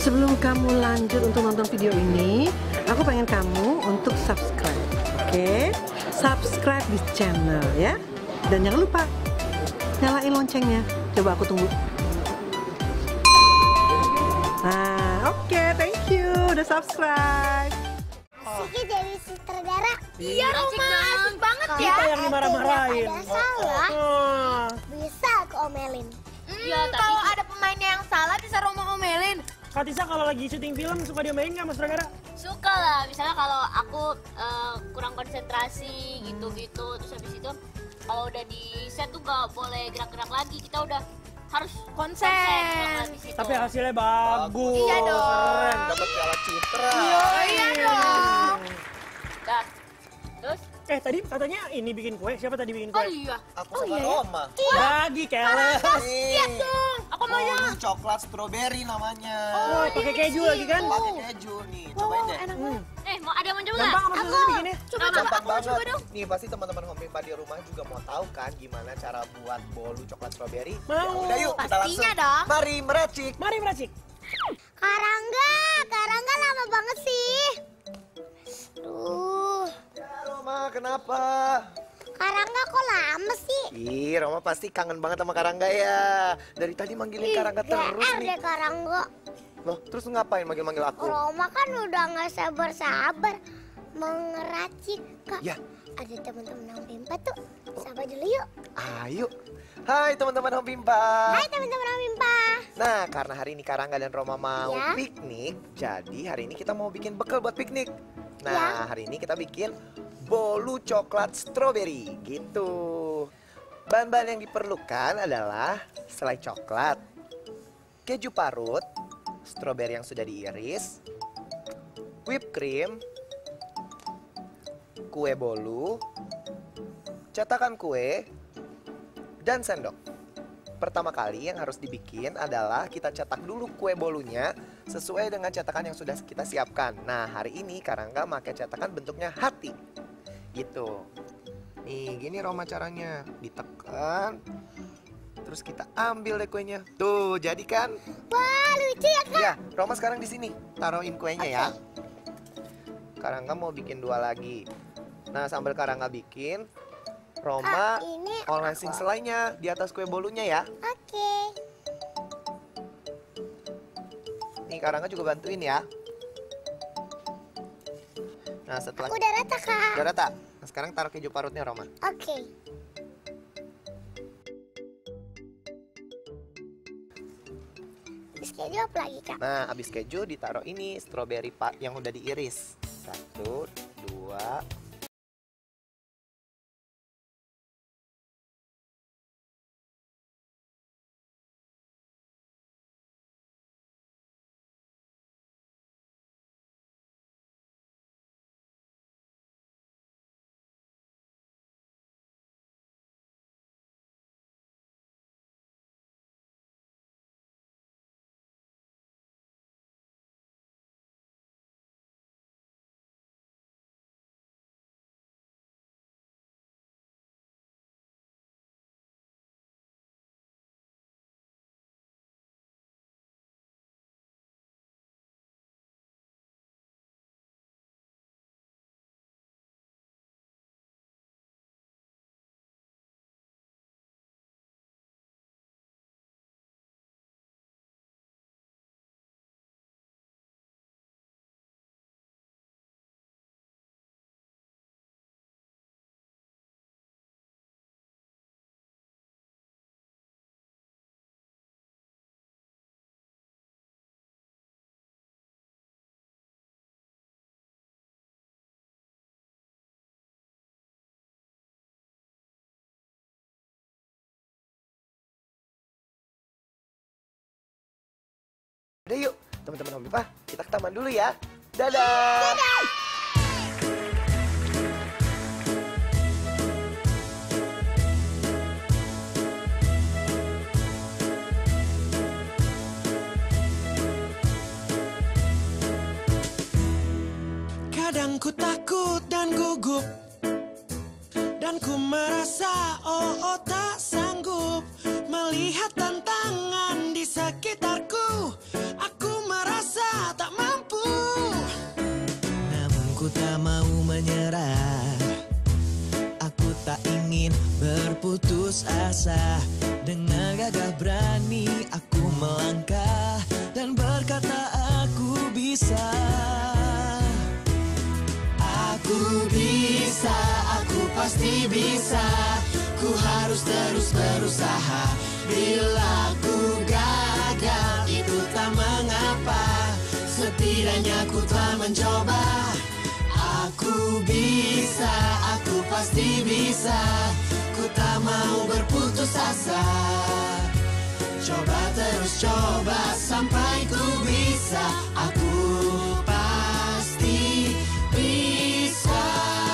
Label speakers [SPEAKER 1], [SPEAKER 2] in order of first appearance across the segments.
[SPEAKER 1] Sebelum kamu lanjut untuk nonton video ini, aku pengen kamu untuk subscribe, oke? Subscribe di channel ya. Dan jangan lupa nyalain loncengnya. Coba aku tunggu. Nah, oke, thank you udah subscribe.
[SPEAKER 2] Siki jadi sutradara.
[SPEAKER 3] Iya, Roma, asik banget ya.
[SPEAKER 4] Kita yang dimarah-marahin.
[SPEAKER 2] Ada salah, bisa aku omelin.
[SPEAKER 3] Kalau ada pemainnya yang salah bisa Roma omelin.
[SPEAKER 4] Kak Tisa kalau lagi syuting film suka diomelin nggak Mas Ragara?
[SPEAKER 5] Suka lah, misalnya kalau aku kurang konsentrasi gitu-gitu, terus habis itu kalau udah di set tuh gak boleh gerak-gerak lagi, kita udah harus
[SPEAKER 3] Konsen.
[SPEAKER 5] habis itu.
[SPEAKER 4] Tapi hasilnya bagus.
[SPEAKER 3] Iya dong.
[SPEAKER 4] Keren.
[SPEAKER 6] Dapat piala Citra.
[SPEAKER 3] Iya dong.
[SPEAKER 5] Dah. Terus
[SPEAKER 4] Tadi katanya ini bikin kue. Siapa tadi bikin
[SPEAKER 5] oh
[SPEAKER 4] kue?
[SPEAKER 5] iya,
[SPEAKER 6] Aku sama Roma.
[SPEAKER 4] Bagi keles.
[SPEAKER 6] Siap
[SPEAKER 3] dong.
[SPEAKER 5] aku maunya
[SPEAKER 6] Bolu coklat strawberry namanya.
[SPEAKER 4] Oh, pakai keju lagi kan?
[SPEAKER 6] Pakai keju nih, cobain deh.
[SPEAKER 3] Enak banget.
[SPEAKER 5] mau ada yang mau coba
[SPEAKER 4] Gampang
[SPEAKER 5] nggak?
[SPEAKER 4] apa susah bikinnya?
[SPEAKER 3] Coba
[SPEAKER 6] Gampang
[SPEAKER 3] aku
[SPEAKER 6] banget.
[SPEAKER 3] coba dong.
[SPEAKER 6] Nih pasti teman-teman Home Pimpa di rumah juga mau tahu kan gimana cara buat bolu coklat strawberry.
[SPEAKER 4] Mau.
[SPEAKER 6] Ya udah yuk kita
[SPEAKER 3] Pastinya
[SPEAKER 6] langsung.
[SPEAKER 3] dong.
[SPEAKER 6] Mari meracik.
[SPEAKER 4] Mari meracik.
[SPEAKER 2] Karangga lama banget sih.
[SPEAKER 6] Ya Roma, kenapa?
[SPEAKER 2] Karangga kok lama sih?
[SPEAKER 6] Ih, Roma pasti kangen banget sama Karangga ya. Dari tadi manggilin Karangga terus
[SPEAKER 2] GR
[SPEAKER 6] nih.
[SPEAKER 2] deh Karangga.
[SPEAKER 6] Loh, terus lu ngapain manggil-manggil aku?
[SPEAKER 2] Roma kan udah nggak sabar-sabar mau ngeracik Kak.
[SPEAKER 6] Ya.
[SPEAKER 2] Ada teman-teman Home Pimpa tuh. Sapa dulu yuk.
[SPEAKER 6] Ayo. Hai teman-teman Home Pimpa.
[SPEAKER 2] Hai teman-teman Home Pimpa.
[SPEAKER 6] Nah, karena hari ini Karangga dan Roma mau
[SPEAKER 2] Ya.
[SPEAKER 6] piknik, jadi hari ini kita mau bikin bekal buat piknik.
[SPEAKER 2] Ya.
[SPEAKER 6] Nah, hari ini kita bikin bolu coklat strawberry, gitu. Bahan-bahan yang diperlukan adalah selai coklat, keju parut, stroberi yang sudah diiris, whipped cream, kue bolu, cetakan kue, dan sendok. Pertama kali yang harus dibikin adalah kita cetak dulu kue bolunya sesuai dengan cetakan yang sudah kita siapkan. Nah, hari ini Karangga pakai cetakan bentuknya hati. Gitu. Nih, gini Roma caranya. Ditekan. Terus kita ambil deh kuenya. Tuh, jadi kan?
[SPEAKER 2] Wah lucu ya Kak.
[SPEAKER 6] Ya, Roma sekarang di sini. Taruhin kuenya ya. Karangga mau bikin 2 lagi. Nah, sambil Karangga bikin, Roma
[SPEAKER 2] Ini
[SPEAKER 6] olesin selainya di atas kue bolunya ya.
[SPEAKER 2] oke.
[SPEAKER 6] Nih Karangga juga bantuin ya. Nah setelah
[SPEAKER 2] Aku udah rata Kak.
[SPEAKER 6] udah rata. Nah sekarang taruh keju parutnya Roma.
[SPEAKER 2] Oke. Terus keju apa lagi Kak?
[SPEAKER 6] Nah abis keju ditaruh ini stroberi pak yang udah diiris. 1, 2. Udah yuk teman-teman Home Pimpa, kita ke taman dulu ya. Dadah.
[SPEAKER 7] Kadang ku takut dan gugup, dan ku merasa tak sanggup melihat tantangan di sekitarku. Aku merasa menyerah. Aku tak ingin berputus asa. Dengan gagah berani aku melangkah dan berkata aku bisa. Aku bisa, aku pasti bisa. Ku harus terus berusaha. Bila ku gagal itu tak mengapa. Setidaknya ku telah mencoba. Aku bisa, aku pasti bisa. Ku tak mau berputus asa. Coba terus coba sampai ku bisa. Aku pasti bisa.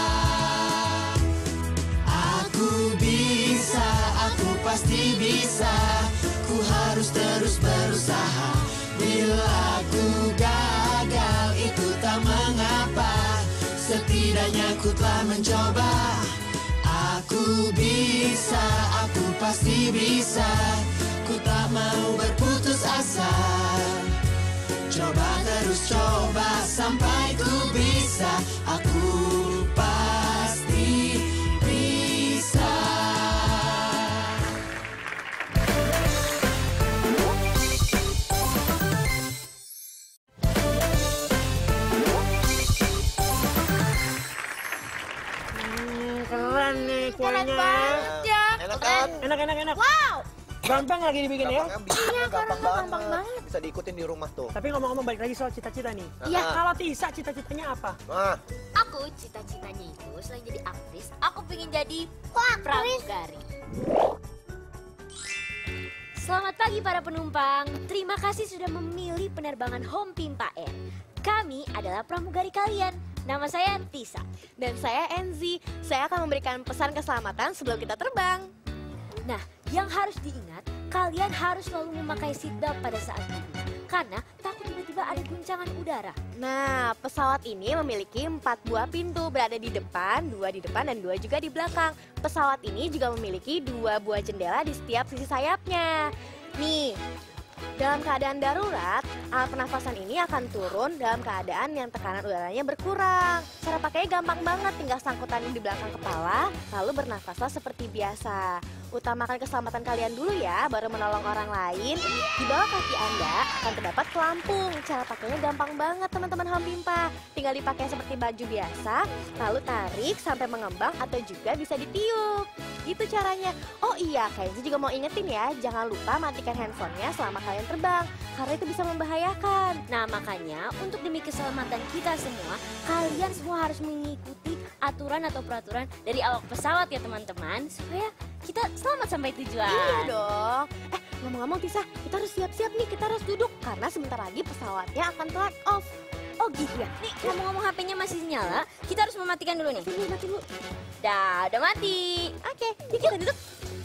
[SPEAKER 7] Aku bisa, aku pasti bisa. Ku harus terus berusaha. Bila ku gagal itu tak mengapa. Setidaknya ku telah mencoba. Aku bisa, aku pasti bisa. Ku tak mau berputus asa. Coba terus coba sampai ku bisa. Aku pasti bisa.
[SPEAKER 4] Keren nih
[SPEAKER 3] Keren
[SPEAKER 4] kuenya.
[SPEAKER 3] banget ya.
[SPEAKER 6] Enak kan?
[SPEAKER 4] Enak.
[SPEAKER 3] Wow.
[SPEAKER 4] Gampang lagi dibikin ya.
[SPEAKER 6] Gampang banget. Bisa diikutin di rumah tuh.
[SPEAKER 4] Tapi ngomong-ngomong balik lagi soal cita-cita nih.
[SPEAKER 3] Iya.
[SPEAKER 4] Kalau Tisa cita-citanya apa?
[SPEAKER 6] Nah,
[SPEAKER 5] Aku cita-citanya itu selain jadi aktris, aku pengen jadi pramugari. Selamat pagi para penumpang. Terima kasih sudah memilih penerbangan Home Pimpa Air. Kami adalah pramugari kalian. Nama saya Tisa.
[SPEAKER 3] Dan saya Enzi. Saya akan memberikan pesan keselamatan sebelum kita terbang.
[SPEAKER 5] Nah, yang harus diingat, kalian harus selalu memakai seatbelt pada saat duduk. Karena takut tiba-tiba ada guncangan udara.
[SPEAKER 3] Nah, pesawat ini memiliki 4 buah pintu berada di depan, 2 di depan dan 2 juga di belakang. Pesawat ini juga memiliki 2 buah jendela di setiap sisi sayapnya. Nih, dalam keadaan darurat, alat pernafasan ini akan turun dalam keadaan yang tekanan udaranya berkurang. Cara pakainya gampang banget, tinggal sangkutan di belakang kepala, lalu bernafaslah seperti biasa. Utamakan keselamatan kalian dulu ya, baru menolong orang lain. Di bawah kaki Anda akan terdapat pelampung. Cara pakainya gampang banget teman-teman Home Pimpa. Tinggal dipakai seperti baju biasa, lalu tarik sampai mengembang atau juga bisa ditiup. Gitu caranya. Oh iya, Kenzi juga mau ingetin ya, jangan lupa matikan handphonenya selama kalian terbang, karena itu bisa membahayakan.
[SPEAKER 5] Nah, makanya untuk demi keselamatan kita semua, kalian semua harus mengikuti aturan atau peraturan dari awak pesawat ya teman-teman, supaya kita selamat sampai tujuan.
[SPEAKER 3] Iya dong. Ngomong-ngomong Tisa, kita harus siap-siap nih, kita harus duduk karena sebentar lagi pesawatnya akan take off.
[SPEAKER 5] Oh gitu ya. Nih, ngomong-ngomong HP-nya masih nyala, kita harus mematikan dulu nih.
[SPEAKER 3] Mati dulu.
[SPEAKER 5] Udah mati.
[SPEAKER 3] Oke, yuk kita duduk.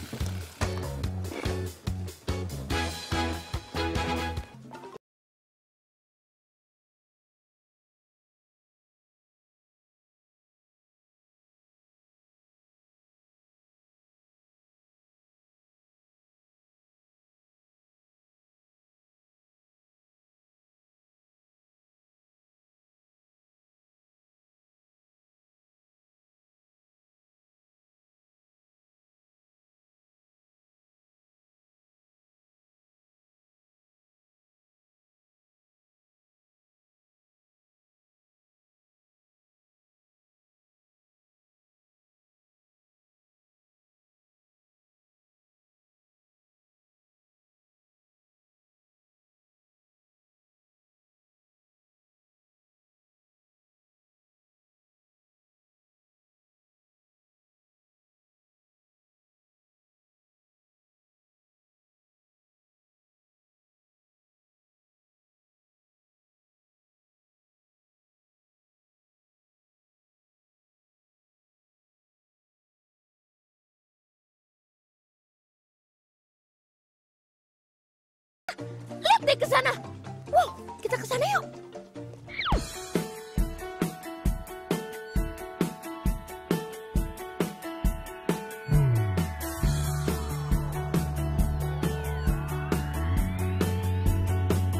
[SPEAKER 5] Lihat deh ke sana. Wow, kita ke sana yuk.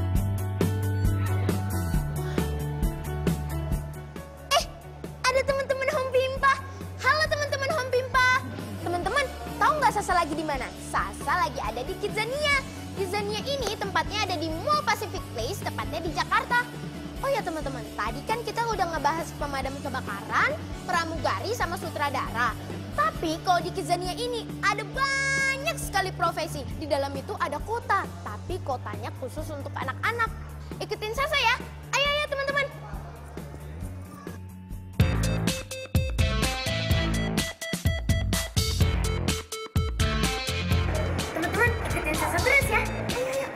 [SPEAKER 2] Ada teman-teman
[SPEAKER 3] gimana? Sasa lagi ada di Kidzania. Kidzania ini tempatnya ada di Mall Pacific Place, tepatnya di Jakarta. Oh ya teman-teman, tadi kan kita udah ngebahas pemadam kebakaran, pramugari, sama sutradara. Tapi kalau di Kidzania ini ada banyak sekali profesi. Di dalam itu ada kota, tapi kotanya khusus untuk anak-anak. Ikutin Sasa ya. Ayo teman-teman. Teman-teman, ikutin Sasa terus ya. Ayo.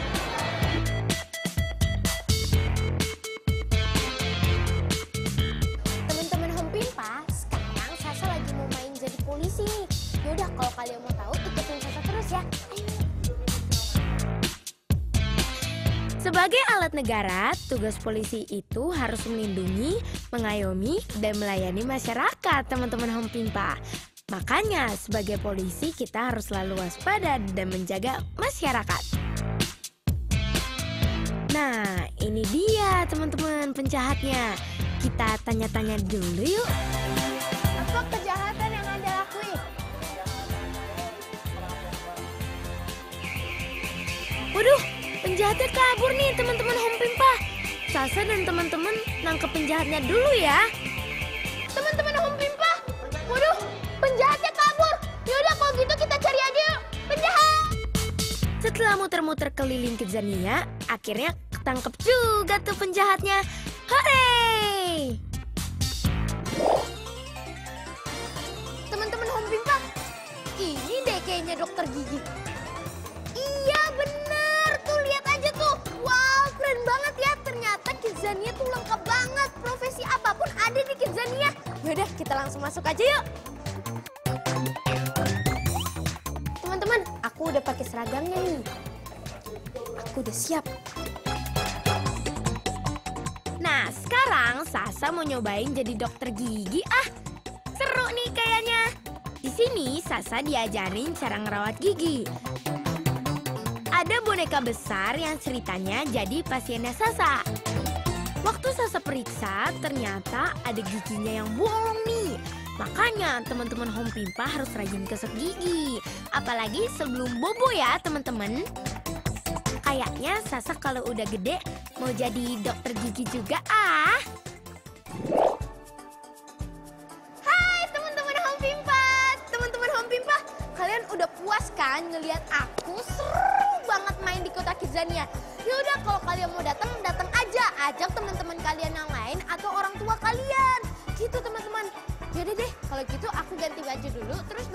[SPEAKER 3] Teman-teman Home Pimpa, sekarang Sasa lagi mau main jadi polisi nih. Yaudah, kalau kalian mau tahu, ikutin Sasa terus ya. Ayo. Sebagai alat negara, tugas polisi itu harus melindungi, mengayomi, dan melayani masyarakat, teman-teman Home Pimpa. Makanya, sebagai polisi kita harus selalu waspada dan menjaga masyarakat. Nah, ini dia teman-teman penjahatnya. Kita tanya-tanya dulu yuk. Apa kejahatan yang Anda lakuin? Waduh, penjahatnya kabur nih teman-teman Home Pimpa. Sasa dan teman-teman nangkep penjahatnya dulu ya. Teman-teman Home Pimpa, waduh, penjahatnya kabur. Yaudah kalau gitu kita cari aja yuk penjahat. Setelah muter-muter keliling Kidzania, akhirnya ketangkep juga tuh penjahatnya. Hore! Teman-teman Home Pimpa, ini deh kayaknya dokter gigi. Iya bener, tuh lihat aja tuh. Wow, keren banget ya. Ternyata Kidzania tuh lengkap banget. Profesi apapun ada di Kidzania. Yaudah, kita langsung masuk aja yuk. Teman-teman, aku udah pakai seragamnya nih. Aku udah siap. Nah, sekarang Sasa mau nyobain jadi dokter gigi. Seru nih kayaknya. Di sini Sasa diajarin cara ngerawat gigi. Ada boneka besar yang ceritanya jadi pasiennya Sasa. Waktu Sasa periksa, ternyata ada giginya yang bolong nih. Makanya teman-teman Home Pimpa harus rajin gosok gigi. Apalagi sebelum bobo ya teman-teman. Kayaknya Sasa kalau udah gede mau jadi dokter gigi juga Hai teman-teman Home Pimpa. Teman-teman Home Pimpa, kalian udah puas kan ngelihat aku seru banget main di kota Kidzania? Yaudah kalau kalian mau datang aja. Ajak teman-teman kalian yang lain atau orang tua kalian. Gitu teman-teman. Yaudah deh, kalau gitu aku ganti baju dulu terus